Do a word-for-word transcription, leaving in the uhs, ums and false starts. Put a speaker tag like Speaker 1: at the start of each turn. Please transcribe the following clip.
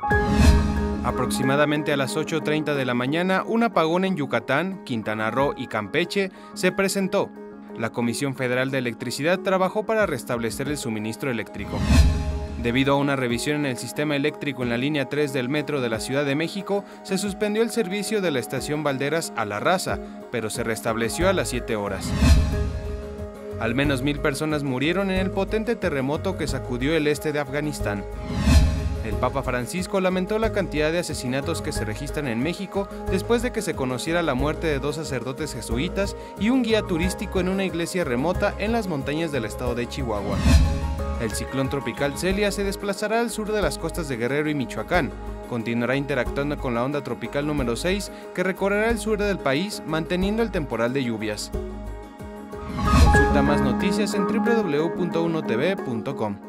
Speaker 1: Aproximadamente a las ocho treinta de la mañana, un apagón en Yucatán, Quintana Roo y Campeche se presentó. La Comisión Federal de Electricidad trabajó para restablecer el suministro eléctrico. Debido a una revisión en el sistema eléctrico en la línea tres del metro de la Ciudad de México, se suspendió el servicio de la estación Valderas a La Raza, pero se restableció a las siete horas. Al menos mil personas murieron en el potente terremoto que sacudió el este de Afganistán. El Papa Francisco lamentó la cantidad de asesinatos que se registran en México después de que se conociera la muerte de dos sacerdotes jesuitas y un guía turístico en una iglesia remota en las montañas del estado de Chihuahua. El ciclón tropical Celia se desplazará al sur de las costas de Guerrero y Michoacán. Continuará interactuando con la onda tropical número seis que recorrerá el sur del país, manteniendo el temporal de lluvias. Consulta más noticias en doble u doble u doble u punto uno t v punto com.